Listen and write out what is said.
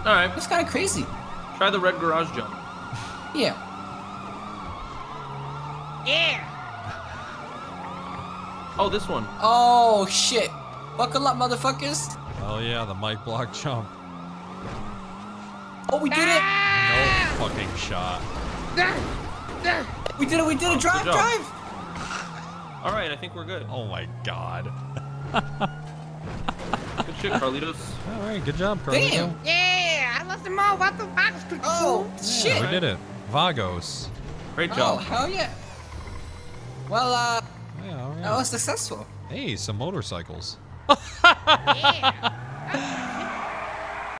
Alright. That's kind of crazy. Try the red garage jump. Yeah. Yeah. Oh, this one. Oh, shit. Buckle up, motherfuckers. Oh, yeah, the mic block jump. Oh, we did it. No fucking shot. We did it. We did it. Drive, drive. Alright, I think we're good. Oh, my God. Good shit, Carlitos. All right, good job, Carlito. Damn. Yeah, I love them all. What the fuck is Oh, Yeah, shit. we did it. Vagos. Great Oh, job. hell yeah. Well, Yeah, all that right. was successful. Hey, some motorcycles. Yeah.